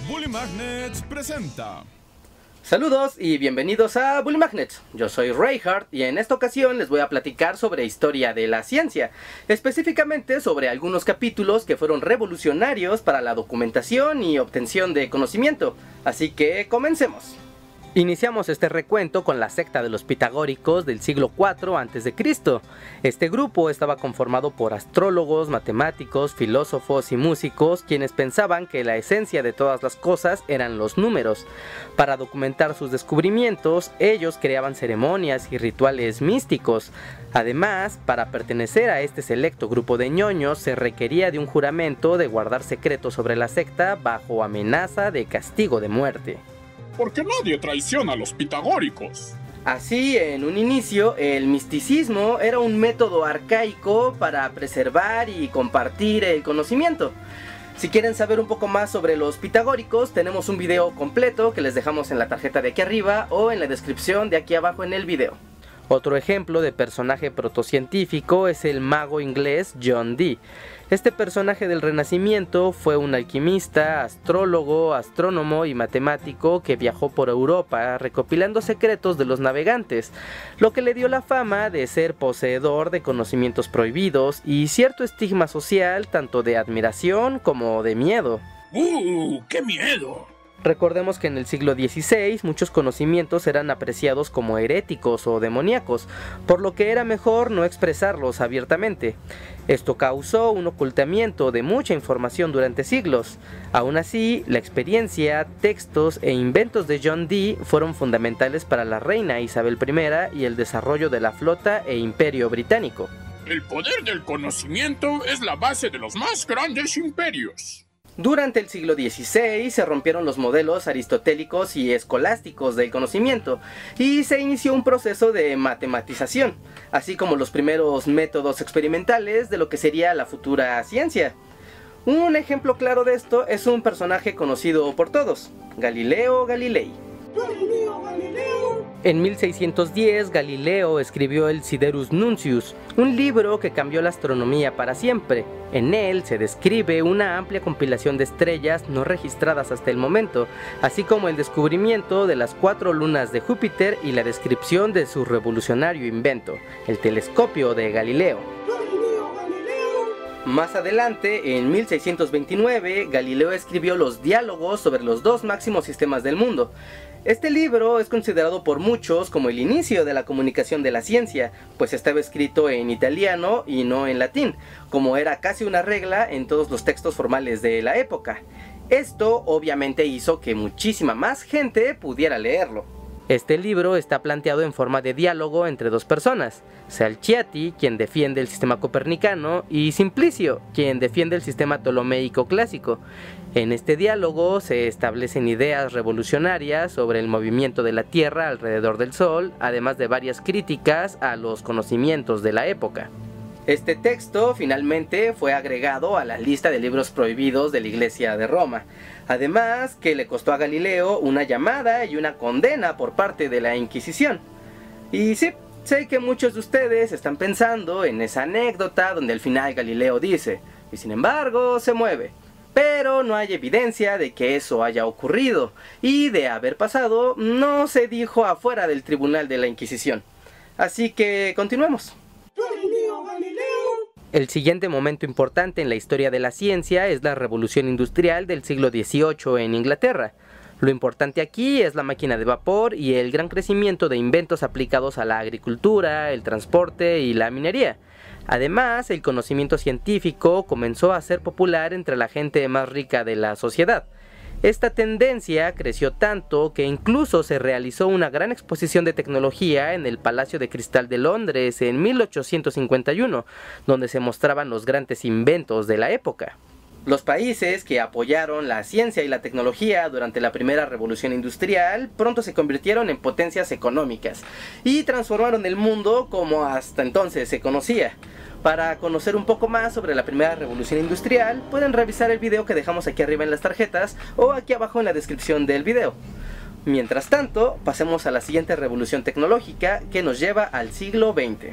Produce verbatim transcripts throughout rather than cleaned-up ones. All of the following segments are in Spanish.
Bully Magnets presenta. Saludos y bienvenidos a Bully Magnets. Yo soy Reinhardt y en esta ocasión les voy a platicar sobre historia de la ciencia, específicamente sobre algunos capítulos que fueron revolucionarios para la documentación y obtención de conocimiento. Así que comencemos. Iniciamos este recuento con la secta de los pitagóricos del siglo cuatro antes de Cristo. Este grupo estaba conformado por astrólogos, matemáticos, filósofos y músicos, quienes pensaban que la esencia de todas las cosas eran los números. Para documentar sus descubrimientos, ellos creaban ceremonias y rituales místicos. Además, para pertenecer a este selecto grupo de ñoños, se requería de un juramento de guardar secretos sobre la secta bajo amenaza de castigo de muerte. Porque nadie traiciona a los pitagóricos. Así, en un inicio, el misticismo era un método arcaico para preservar y compartir el conocimiento. Si quieren saber un poco más sobre los pitagóricos, tenemos un video completo que les dejamos en la tarjeta de aquí arriba o en la descripción de aquí abajo en el video. Otro ejemplo de personaje protocientífico es el mago inglés John Dee. Este personaje del Renacimiento fue un alquimista, astrólogo, astrónomo y matemático que viajó por Europa recopilando secretos de los navegantes, lo que le dio la fama de ser poseedor de conocimientos prohibidos y cierto estigma social tanto de admiración como de miedo. ¡Uh, qué miedo! Recordemos que en el siglo dieciséis muchos conocimientos eran apreciados como heréticos o demoníacos, por lo que era mejor no expresarlos abiertamente. Esto causó un ocultamiento de mucha información durante siglos. Aún así, la experiencia, textos e inventos de John Dee fueron fundamentales para la reina Isabel primera y el desarrollo de la flota e imperio británico. El poder del conocimiento es la base de los más grandes imperios. Durante el siglo dieciséis se rompieron los modelos aristotélicos y escolásticos del conocimiento y se inició un proceso de matematización, así como los primeros métodos experimentales de lo que sería la futura ciencia. Un ejemplo claro de esto es un personaje conocido por todos, Galileo Galilei. Galileo Galileo. En mil seiscientos diez, Galileo escribió el Siderus Nuncius, un libro que cambió la astronomía para siempre. En él se describe una amplia compilación de estrellas no registradas hasta el momento, así como el descubrimiento de las cuatro lunas de Júpiter y la descripción de su revolucionario invento, el telescopio de Galileo. Más adelante, en mil seiscientos veintinueve, Galileo escribió los diálogos sobre los dos máximos sistemas del mundo. Este libro es considerado por muchos como el inicio de la comunicación de la ciencia, pues estaba escrito en italiano y no en latín, como era casi una regla en todos los textos formales de la época. Esto obviamente hizo que muchísima más gente pudiera leerlo. Este libro está planteado en forma de diálogo entre dos personas, Salciati, quien defiende el sistema copernicano, y Simplicio, quien defiende el sistema ptolomeico clásico. En este diálogo se establecen ideas revolucionarias sobre el movimiento de la Tierra alrededor del Sol, además de varias críticas a los conocimientos de la época. Este texto finalmente fue agregado a la lista de libros prohibidos de la Iglesia de Roma, además que le costó a Galileo una llamada y una condena por parte de la Inquisición. Y sí, sé que muchos de ustedes están pensando en esa anécdota donde al final Galileo dice, y sin embargo se mueve. Pero no hay evidencia de que eso haya ocurrido, y de haber pasado, no se dijo afuera del tribunal de la Inquisición. Así que continuemos. Galileo, Galileo. El siguiente momento importante en la historia de la ciencia es la Revolución Industrial del siglo dieciocho en Inglaterra. Lo importante aquí es la máquina de vapor y el gran crecimiento de inventos aplicados a la agricultura, el transporte y la minería. Además, el conocimiento científico comenzó a ser popular entre la gente más rica de la sociedad. Esta tendencia creció tanto que incluso se realizó una gran exposición de tecnología en el Palacio de Cristal de Londres en mil ochocientos cincuenta y uno, donde se mostraban los grandes inventos de la época. Los países que apoyaron la ciencia y la tecnología durante la primera revolución industrial pronto se convirtieron en potencias económicas y transformaron el mundo como hasta entonces se conocía. Para conocer un poco más sobre la primera revolución industrial, pueden revisar el video que dejamos aquí arriba en las tarjetas o aquí abajo en la descripción del video. Mientras tanto, pasemos a la siguiente revolución tecnológica que nos lleva al siglo veinte.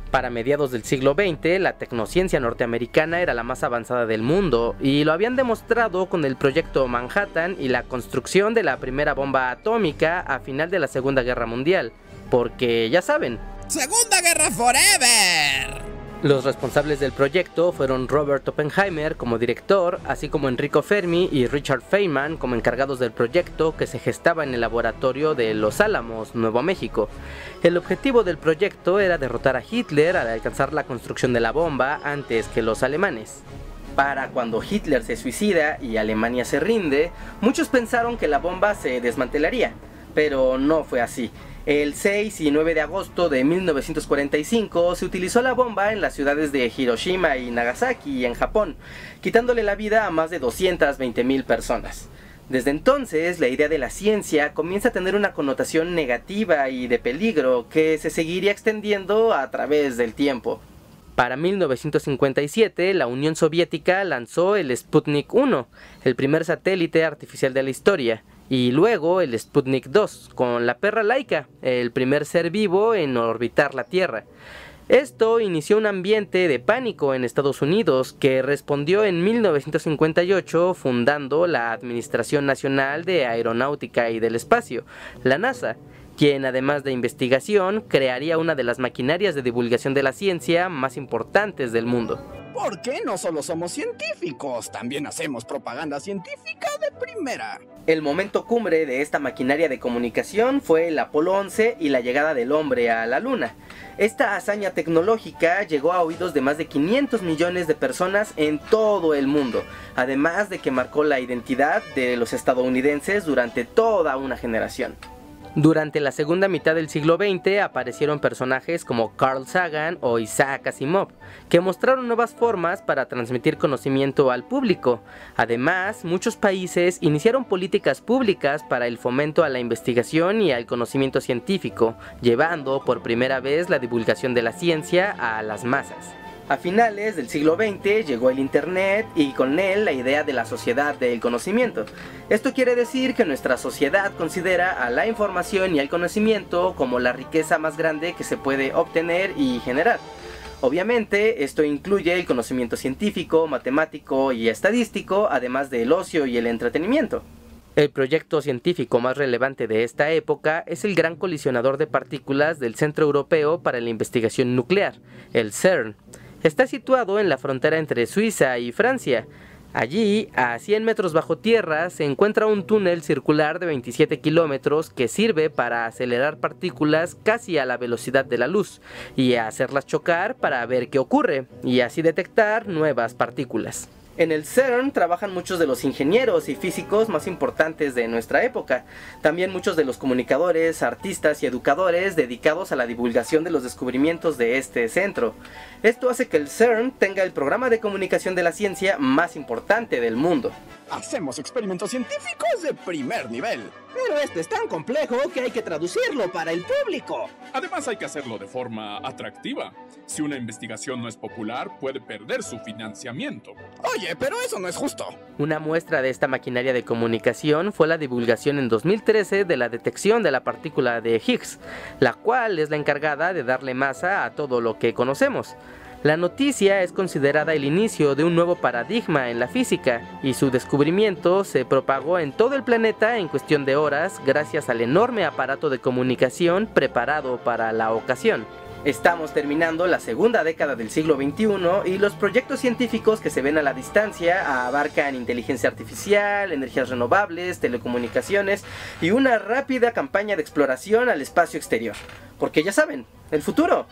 Para mediados del siglo veinte, la tecnociencia norteamericana era la más avanzada del mundo y lo habían demostrado con el proyecto Manhattan y la construcción de la primera bomba atómica a final de la Segunda Guerra Mundial, porque ya saben, ¡Segunda Guerra Forever! Los responsables del proyecto fueron Robert Oppenheimer como director, así como Enrico Fermi y Richard Feynman como encargados del proyecto que se gestaba en el laboratorio de Los Álamos, Nuevo México. El objetivo del proyecto era derrotar a Hitler al alcanzar la construcción de la bomba antes que los alemanes. Para cuando Hitler se suicida y Alemania se rinde, muchos pensaron que la bomba se desmantelaría, pero no fue así. El seis y nueve de agosto de mil novecientos cuarenta y cinco se utilizó la bomba en las ciudades de Hiroshima y Nagasaki en Japón, quitándole la vida a más de doscientas veinte mil personas. Desde entonces, la idea de la ciencia comienza a tener una connotación negativa y de peligro que se seguiría extendiendo a través del tiempo. Para mil novecientos cincuenta y siete, la Unión Soviética lanzó el Sputnik uno, el primer satélite artificial de la historia, y luego el Sputnik dos, con la perra Laika, el primer ser vivo en orbitar la Tierra. Esto inició un ambiente de pánico en Estados Unidos, que respondió en mil novecientos cincuenta y ocho fundando la Administración Nacional de Aeronáutica y del Espacio, la NASA, quien además de investigación, crearía una de las maquinarias de divulgación de la ciencia más importantes del mundo. Porque no solo somos científicos, también hacemos propaganda científica de primera. El momento cumbre de esta maquinaria de comunicación fue el Apolo once y la llegada del hombre a la Luna. Esta hazaña tecnológica llegó a oídos de más de quinientos millones de personas en todo el mundo, además de que marcó la identidad de los estadounidenses durante toda una generación. Durante la segunda mitad del siglo veinte aparecieron personajes como Carl Sagan o Isaac Asimov, que mostraron nuevas formas para transmitir conocimiento al público. Además, muchos países iniciaron políticas públicas para el fomento a la investigación y al conocimiento científico, llevando por primera vez la divulgación de la ciencia a las masas. A finales del siglo veinte llegó el Internet y con él la idea de la sociedad del conocimiento. Esto quiere decir que nuestra sociedad considera a la información y al conocimiento como la riqueza más grande que se puede obtener y generar. Obviamente, esto incluye el conocimiento científico, matemático y estadístico, además del ocio y el entretenimiento. El proyecto científico más relevante de esta época es el Gran Colisionador de Partículas del Centro Europeo para la Investigación Nuclear, el CERN. Está situado en la frontera entre Suiza y Francia. Allí, a cien metros bajo tierra, se encuentra un túnel circular de veintisiete kilómetros que sirve para acelerar partículas casi a la velocidad de la luz y hacerlas chocar para ver qué ocurre y así detectar nuevas partículas. En el CERN trabajan muchos de los ingenieros y físicos más importantes de nuestra época, también muchos de los comunicadores, artistas y educadores dedicados a la divulgación de los descubrimientos de este centro. Esto hace que el CERN tenga el programa de comunicación de la ciencia más importante del mundo. Hacemos experimentos científicos de primer nivel. Pero este es tan complejo que hay que traducirlo para el público. Además hay que hacerlo de forma atractiva. Si una investigación no es popular, puede perder su financiamiento. Oye, pero eso no es justo. Una muestra de esta maquinaria de comunicación fue la divulgación en dos mil trece de la detección de la partícula de Higgs, la cual es la encargada de darle masa a todo lo que conocemos. La noticia es considerada el inicio de un nuevo paradigma en la física, y su descubrimiento se propagó en todo el planeta en cuestión de horas gracias al enorme aparato de comunicación preparado para la ocasión. Estamos terminando la segunda década del siglo veintiuno y los proyectos científicos que se ven a la distancia abarcan inteligencia artificial, energías renovables, telecomunicaciones y una rápida campaña de exploración al espacio exterior. Porque ya saben, el futuro.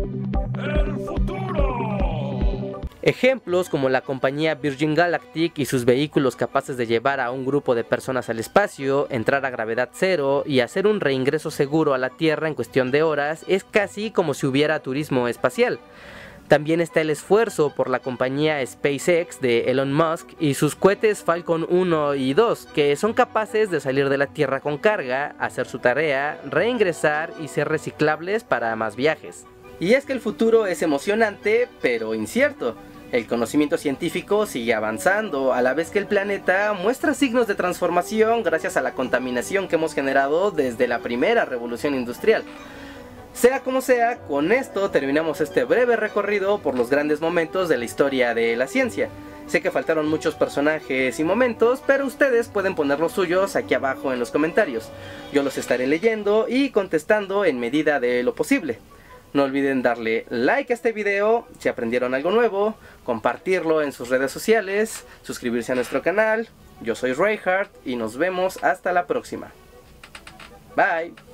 ¡El futuro! Ejemplos como la compañía Virgin Galactic y sus vehículos capaces de llevar a un grupo de personas al espacio, entrar a gravedad cero y hacer un reingreso seguro a la Tierra en cuestión de horas es casi como si hubiera turismo espacial. También está el esfuerzo por la compañía SpaceX de Elon Musk y sus cohetes Falcon uno y dos, que son capaces de salir de la Tierra con carga, hacer su tarea, reingresar y ser reciclables para más viajes. Y es que el futuro es emocionante, pero incierto. El conocimiento científico sigue avanzando, a la vez que el planeta muestra signos de transformación gracias a la contaminación que hemos generado desde la primera revolución industrial. Sea como sea, con esto terminamos este breve recorrido por los grandes momentos de la historia de la ciencia. Sé que faltaron muchos personajes y momentos, pero ustedes pueden poner los suyos aquí abajo en los comentarios. Yo los estaré leyendo y contestando en medida de lo posible. No olviden darle like a este video si aprendieron algo nuevo, compartirlo en sus redes sociales, suscribirse a nuestro canal. Yo soy Reinhardt y nos vemos hasta la próxima. Bye.